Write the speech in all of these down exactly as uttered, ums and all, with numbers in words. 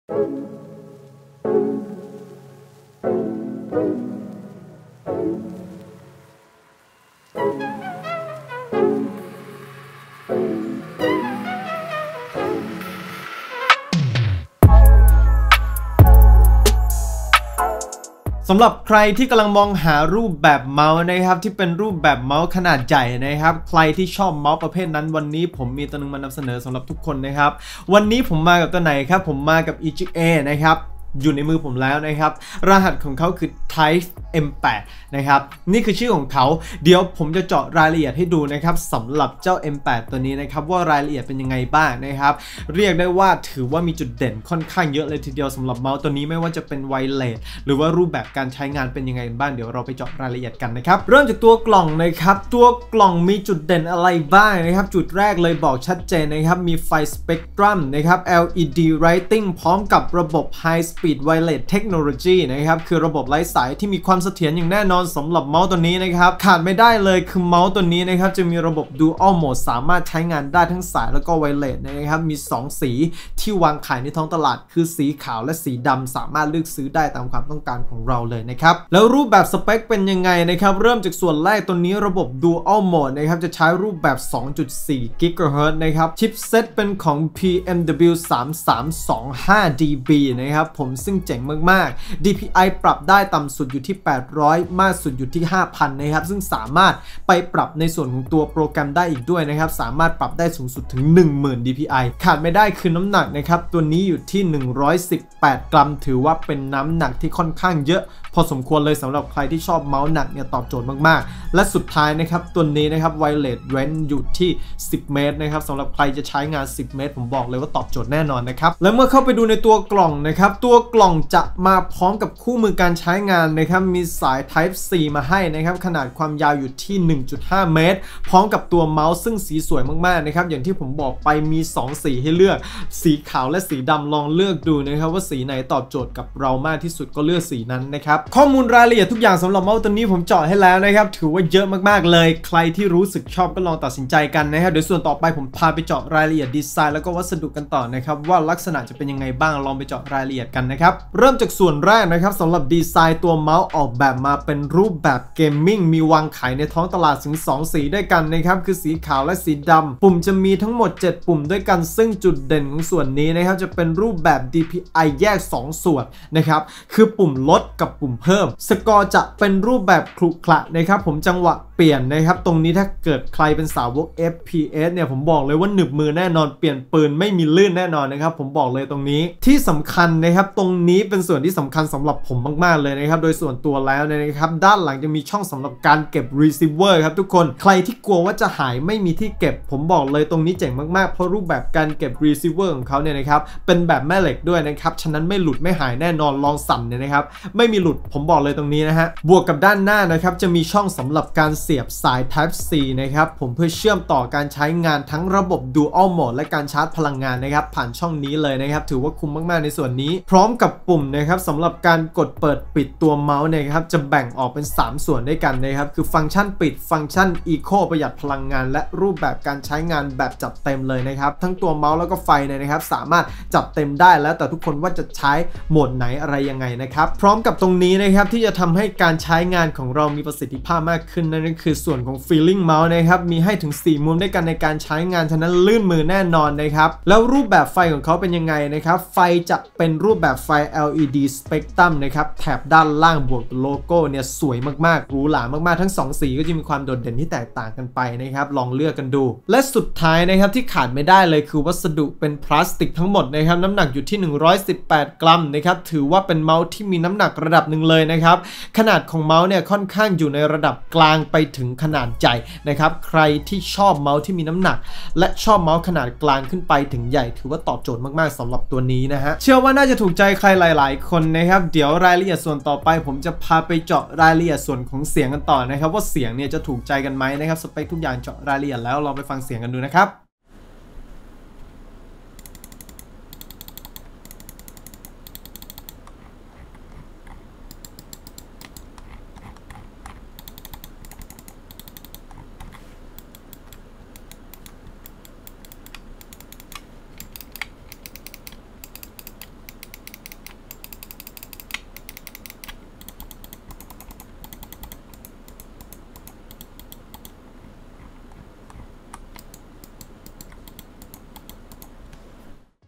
สำหรับใครที่กำลังมองหารูปแบบเมาส์นะครับที่เป็นรูปแบบเมาส์ขนาดใหญ่นะครับใครที่ชอบเมาส์ประเภทนั้นวันนี้ผมมีตัวนึงมานำเสนอสำหรับทุกคนนะครับวันนี้ผมมากับตัวไหนครับผมมากับ อี จี เอ นะครับอยู่ในมือผมแล้วนะครับรหัสของเขาคือ Type เอ็ม แปด นะครับนี่คือชื่อของเขาเดี๋ยวผมจะเจาะรายละเอียดให้ดูนะครับสำหรับเจ้า เอ็ม แปด ตัวนี้นะครับว่ารายละเอียดเป็นยังไงบ้างนะครับเรียกได้ว่าถือว่ามีจุดเด่นค่อนข้างเยอะเลยทีเดียวสำหรับเมาส์ตัวนี้ไม่ว่าจะเป็นไวเลสหรือว่ารูปแบบการใช้งานเป็นยังไงบ้างเดี๋ยวเราไปเจาะรายละเอียดกันนะครับเริ่มจากตัวกล่องนะครับตัวกล่องมีจุดเด่นอะไรบ้างนะครับจุดแรกเลยบอกชัดเจนนะครับมีไฟสเปกตรัมนะครับ แอล อี ดี Writing พร้อมกับระบบ High Speed Wireless Technology นะครับคือระบบไร้สายที่มีความเสถียรอย่างแน่นอนสำหรับเมาส์ตัวนี้นะครับขาดไม่ได้เลยคือเมาส์ตัวนี้นะครับจะมีระบบ Dual Mode สามารถใช้งานได้ทั้งสายแล้วก็ไวเลสนะครับมีสองสีที่วางขายในท้องตลาดคือสีขาวและสีดำสามารถเลือกซื้อได้ตามความต้องการของเราเลยนะครับแล้วรูปแบบสเปคเป็นยังไงนะครับเริ่มจากส่วนแรกตัวนี้ระบบ Dual Mode นะครับจะใช้รูปแบบ สองจุดสี่ กิกะเฮิรตซ์ นะครับชิปเซตเป็นของ พี เอ็ม ดับเบิลยู สามสามสองห้า ดี บี นะครับผมซึ่งเจ๋งมากๆ ดี พี ไอ ปรับได้ต่ำสุดอยู่ที่แปดร้อยมากสุดอยู่ที่ ห้าพัน นะครับซึ่งสามารถไปปรับในส่วนของตัวโปรแกรมได้อีกด้วยนะครับสามารถปรับได้สูงสุดถึง หนึ่งหมื่น ดี พี ไอ ขาดไม่ได้คือน้ำหนักนะครับตัวนี้อยู่ที่หนึ่งร้อยสิบแปดกรัมถือว่าเป็นน้ำหนักที่ค่อนข้างเยอะพอสมควรเลยสำหรับใครที่ชอบเมาส์หนักเนี่ยตอบโจทย์มากๆและสุดท้ายนะครับตัวนี้นะครับไวเลสเรนจ์อยู่ที่สิบเมตรนะครับสำหรับใครจะใช้งานสิบเมตรผมบอกเลยว่าตอบโจทย์แน่นอนนะครับแล้วเมื่อเข้าไปดูในตัวกล่องนะครับตัวกล่องจะมาพร้อมกับคู่มือการใช้งานนะครับมีสาย Type C มาให้นะครับขนาดความยาวอยู่ที่ หนึ่งจุดห้า เมตรพร้อมกับตัวเมาส์ซึ่งสีสวยมากๆนะครับอย่างที่ผมบอกไปมีสองสีให้เลือกสีขาวและสีดำลองเลือกดูนะครับว่าสีไหนตอบโจทย์กับเรามากที่สุดก็เลือกสีนั้นนะครับข้อมูลรายละเอียดทุกอย่างสำหรับเมาส์ตัวนี้ผมเจาะให้แล้วนะครับถือว่าเยอะมากๆเลยใครที่รู้สึกชอบก็ลองตัดสินใจกันนะครับเดี๋ยวส่วนต่อไปผมพาไปเจาะรายละเอียดดีไซน์แล้วก็วัสดุกันต่อนะครับว่าลักษณะจะเป็นยังไงบ้างลองไปเจาะรายละเอียดกันนะครับเริ่มจากส่วนแรกนะครับสำหรับดีไซน์ตัวเมาส์ออกแบบมาเป็นรูปแบบเกมมิ่งมีวางขายในท้องตลาดถึงสองสีด้วยกันนะครับคือสีขาวและสีดำปุ่มจะมีทั้งหมดเจ็ดปุ่มด้วยกันซึ่งจุดเด่นของส่วนนี้นะครับจะเป็นรูปแบบ ดี พี ไอ แยกสองส่วนนะครับคือปุ่มลดกับปุ่มเพิ่มสกอร์จะเป็นรูปแบบคลุกคละนะครับผมจังหวะเปลี่ยนนะครับตรงนี้ถ้าเกิดใครเป็นสาวก เอฟ พี เอส เนี่ยผมบอกเลยว่าหนึบมือแน่นอนเปลี่ยนปืนไม่มีลื่นแน่นอนนะครับผมบอกเลยตรงนี้ที่สำคัญนะครับตรงนี้เป็นส่วนที่สำคัญสำหรับผมมากๆเลยนะครับโดยส่วนตัวแล้วนะครับด้านหลังจะมีช่องสำหรับการเก็บ receiver ครับทุกคนใครที่กลัวว่าจะหายไม่มีที่เก็บผมบอกเลยตรงนี้เจ๋งมากๆเพราะรูปแบบการเก็บ receiver ของเขาเนี่ยนะครับเป็นแบบแม่เหล็กด้วยนะครับฉะนั้นไม่หลุดไม่หายแน่นอนลองสั่นเนี่ยนะครับไม่มีหลุดผมบอกเลยตรงนี้นะฮะบวกกับด้านหน้านะครับจะมีช่องสำหรับการเสียบสาย Type C นะครับผมเพื่อเชื่อมต่อการใช้งานทั้งระบบ Dual Mode และการชาร์จพลังงานนะครับผ่านช่องนี้เลยนะครับถือว่าคุ้มมากๆในส่วนนี้พร้อมกับปุ่มนะครับสำหรับการกดเปิดปิดตัวเมาส์นะครับจะแบ่งออกเป็นสามส่วนด้วยกันนะครับคือฟังก์ชันปิดฟังก์ชัน Eco ประหยัดพลังงานและรูปแบบการใช้งานแบบจัดเต็มเลยนะครับทั้งตัวเมาส์แล้วก็ไฟเนี่ยนะครับสามารถจัดเต็มได้แล้วแต่ทุกคนว่าจะใช้โหมดไหนอะไรยังไงนะครับพร้อมกับตรงนี้นะครับที่จะทำให้การใช้งานของเรามีประสิทธิภาพมากขึ้นนั่นก็คือส่วนของ Feeling Mouse นะครับมีให้ถึงสี่มุมด้วยกันในการใช้งานฉะนั้นลื่นมือแน่นอนนะครับแล้วรูปแบบไฟของเขาเป็นยังไงนะครับไฟจะเป็นรูปแบบไฟ แอล อี ดี Spectrum นะครับแถบด้านล่างบวกโลโก้เนี่ยสวยมากๆหรูหรามากๆทั้งสองสีก็จะมีความโดดเด่นที่แตกต่างกันไปนะครับลองเลือกกันดูและสุดท้ายนะครับที่ขาดไม่ได้เลยคือวัสดุเป็นพลาสติกทั้งหมดนะครับน้ำหนักอยู่ที่หนึ่งร้อยสิบแปดกรัมนะครับถือว่าเป็นเมาส์ที่มีน้ำหนักระดับหนึ่งเลยนะครับขนาดของเมาส์เนี่ยค่อนข้างอยู่ในระดับกลางไปถึงขนาดใหญ่นะครับใครที่ชอบเมาส์ที่มีน้ำหนักและชอบเมาส์ขนาดกลางขึ้นไปถึงใหญ่ถือว่าตอบโจทย์มากๆสำหรับตัวนี้นะฮะเชื่อว่าน่าจะถูกใจใครหลายๆคนนะครับเดี๋ยวรายละเอียดส่วนต่อไปผมจะพาไปเจาะรายละเอียดส่วนของเสียงกันต่อนะครับว่าเสียงเนี่ยจะถูกใจกันไหมนะครับสเปคทุกอย่างเจาะรายละเอียดแล้วลองไปฟังเสียงกันดูนะครับ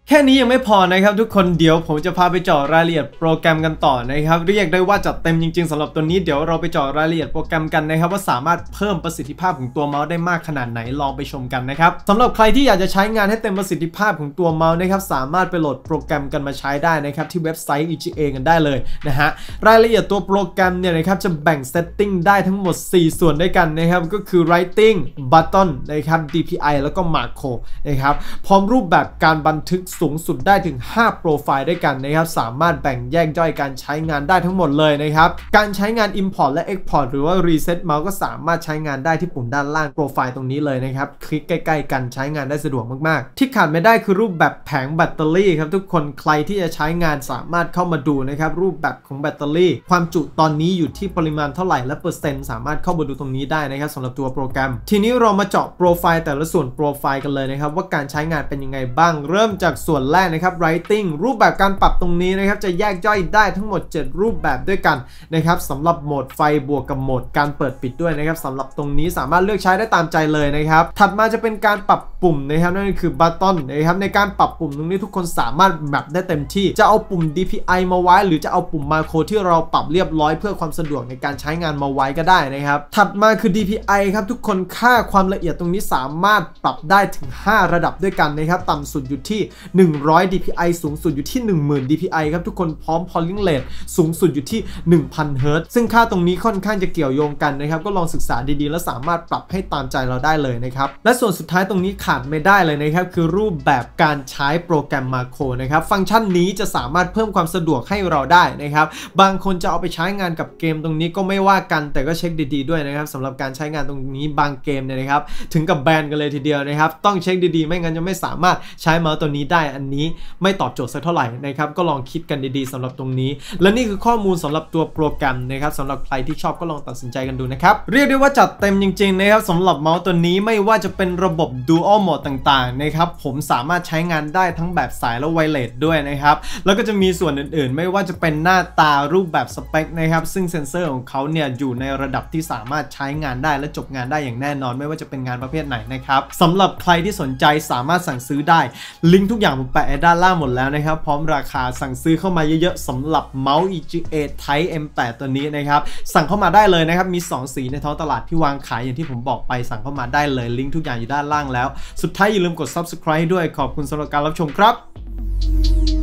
แค่นี้ยังไม่พอนะครับทุกคนเดี๋ยวผมจะพาไปเจาะรายละเอียดโปรแกรมกันต่อนะครับเรียกได้ว่าจัดเต็มจริงๆสำหรับตัวนี้เดี๋ยวเราไปเจาะรายละเอียดโปรแกรมกันนะครับว่าสามารถเพิ่มประสิทธิภาพของตัวเมาส์ได้มากขนาดไหนลองไปชมกันนะครับสำหรับใครที่อยากจะใช้งานให้เต็มประสิทธิภาพของตัวเมาส์นะครับสามารถไปโหลดโปรแกรมกันมาใช้ได้นะครับที่เว็บไซต์ อี จี เอ กันได้เลยนะฮะรายละเอียดตัวโปรแกรมเนี่ยนะครับจะแบ่งเซตติ้งได้ทั้งหมดสี่ส่วนด้วยกันนะครับก็คือ writing button นะครับ ดี พี ไอ แล้วก็ macro นะครับพร้อมรูปแบบการบันทึกสูงสุดได้ถึงห้าโปรไฟล์ด้วยกันนะครับสามารถแบ่งแยกย่อยการใช้งานได้ทั้งหมดเลยนะครับการใช้งาน import และ export หรือว่า reset mouse ก็สามารถใช้งานได้ที่ปุ่มด้านล่างโปรไฟล์ตรงนี้เลยนะครับคลิกใกล้ๆกันใช้งานได้สะดวกมากๆที่ขาดไม่ได้คือรูปแบบแผงแบตเตอรี่ครับทุกคนใครที่จะใช้งานสามารถเข้ามาดูนะครับรูปแบบของแบตเตอรี่ความจุตอนนี้อยู่ที่ปริมาณเท่าไหร่และเปอร์เซ็นต์สามารถเข้ามาดูตรงนี้ได้นะครับสำหรับตัวโปรแกรมทีนี้เรามาเจาะโปรไฟล์แต่ละส่วนโปรไฟล์กันเลยนะครับว่าการใช้งานเป็นยังไงบ้างเริ่มจากส่วนแรกนะครับ writing รูปแบบการปรับตรงนี้นะครับจะแยกย่อยได้ทั้งหมดเจ็ดรูปแบบด้วยกันนะครับสำหรับโหมดไฟบวกกับโหมดการเปิดปิดด้วยนะครับสำหรับตรงนี้สามารถเลือกใช้ได้ตามใจเลยนะครับถัดมาจะเป็นการปรับปุ่มนะครับนั่นคือ button นะครับในการปรับปุ่มตรงนี้ทุกคนสามารถแมปได้เต็มที่จะเอาปุ่ม ดี พี ไอ มาไว้หรือจะเอาปุ่ม macro ที่เราปรับเรียบร้อยเพื่อความสะดวกในการใช้งานมาไว้ก็ได้นะครับถัดมาคือ ดี พี ไอ ครับทุกคนค่าความละเอียดตรงนี้สามารถปรับได้ถึงห้าระดับด้วยกันนะครับต่ำสุดอยู่ที่หนึ่งร้อย ดี พี ไอ สูงสุดอยู่ที่ หนึ่งหมื่น ดี พี ไอ ครับทุกคนพร้อม polling rate สูงสุดอยู่ที่ หนึ่งพัน เฮิร์ตซ์ซึ่งค่าตรงนี้ค่อนข้างจะเกี่ยวโยงกันนะครับก็ลองศึกษาดีๆแล้วสามารถปรับให้ตามใจเราได้เลยนะครับและส่วนสุดท้ายตรงนี้ขาดไม่ได้เลยนะครับคือรูปแบบการใช้โปรแกรมมาโครนะครับฟังก์ชันนี้จะสามารถเพิ่มความสะดวกให้เราได้นะครับบางคนจะเอาไปใช้งานกับเกมตรงนี้ก็ไม่ว่ากันแต่ก็เช็คดีๆด้วยนะครับสำหรับการใช้งานตรงนี้บางเกมเนี่ยนะครับถึงกับแบนกันเลยทีเดียวนะครับต้องเช็คดีๆไม่งั้นจะไม่สามารถใช้เมาส์ตัวนี้ได้อันนี้ไม่ตอบโจทย์สักเท่าไหร่นะครับก็ลองคิดกันดีๆสำหรับตรงนี้และนี่คือข้อมูลสำหรับตัวโปรแกรมนะครับสำหรับใครที่ชอบก็ลองตัดสินใจกันดูนะครับเรียกได้ว่าจัดเต็มจริงๆนะครับสำหรับเมาส์ตัวนี้ไม่ว่าจะเป็นระบบ Dual Mode ต่างๆนะครับผมสามารถใช้งานได้ทั้งแบบสายและไวเลสด้วยนะครับแล้วก็จะมีส่วนอื่นๆไม่ว่าจะเป็นหน้าตารูปแบบสเปคนะครับซึ่งเซ็นเซอร์ของเขาเนี่ยอยู่ในระดับที่สามารถใช้งานได้และจบงานได้อย่างแน่นอนไม่ว่าจะเป็นงานประเภทไหนนะครับสำหรับใครที่สนใจสามารถสั่งซื้อได้ลิงก์ทุกอย่างผมแปะไว้ด้านล่างหมดแล้วนะครับพร้อมราคาสั่งซื้อเข้ามาเยอะๆสำหรับเมาส์ อี จี เอ Type เอ็ม แปด ตัวนี้นะครับสั่งเข้ามาได้เลยนะครับมีสองสีในท้องตลาดที่วางขายอย่างที่ผมบอกไปสั่งเข้ามาได้เลยลิงก์ทุกอย่างอยู่ด้านล่างแล้วสุดท้ายอย่าลืมกด ซับสไครบ์ ด้วยขอบคุณสำหรับการรับชมครับ